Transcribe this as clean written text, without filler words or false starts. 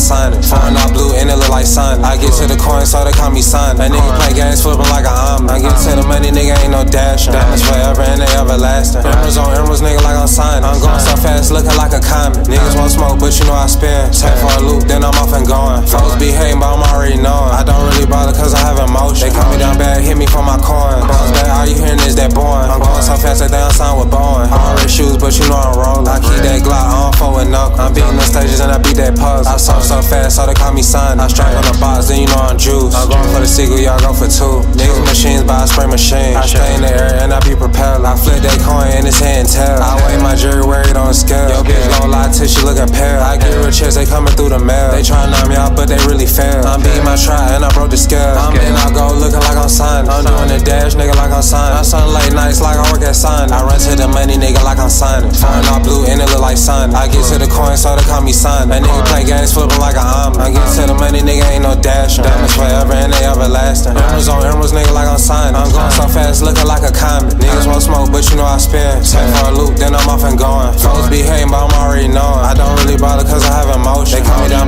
signing. Foreign all blue and it look like sun. I get to the coin, so they call me son. That nigga play games flipping like a omelet. I get to the money, nigga ain't no dashing. Diamonds forever and they everlasting. Emeralds on emeralds, nigga like I'm signing. I'm going so fast, looking like a comet. Niggas won't smoke, but you know I spin. Take for a loop, then I'm off and going. Folks be hating, but I'm already knowing. I don't really bother cause I have emotion. They call me down bad, hit me for my coin. Bounce back, all you hearing is that boring. I'm going so fast that they don't sound with Boeing. I already shoes, but you know I'm rolling. I keep that Glock, I don't fuck with knuckles. I'm beating the stages and I beat that puzzle. I saw so fast, so they call me son. I strike on the box, then you know I'm juice. I'm going for the seagull, y'all go for two. Niggas machines, but I spray machines. I stay in the air and I be propelled. I flip that coin and it's head and tail. I weigh my jury, wear it on a scale. Yo bitch gon' lie till she lookin' pale. I get real checks, they coming through the mail. They try to knock me out, but they really fail. I'm beating my try and I broke the scale. I'm in, I go looking like I'm signed. I'm doing the dash, nigga, like I'm signed. I'm sun late nights like I work at Sun. I run to the money, nigga, like I'm signing. Foreign all blue and it look like sun. I get to the coin, so they call me son. That nigga play games flipping like a omelet. I get to the money, nigga ain't no dashing. Diamonds forever and they everlasting. Emeralds on emeralds, nigga, like I'm signing. I'm going so fast, looking like a comet. Niggas won't smoke, but you know I spin. Take for a loop, then I'm off and going. Folks be hating, but I'm already knowing. I don't really bother cause I have emotion. They call me down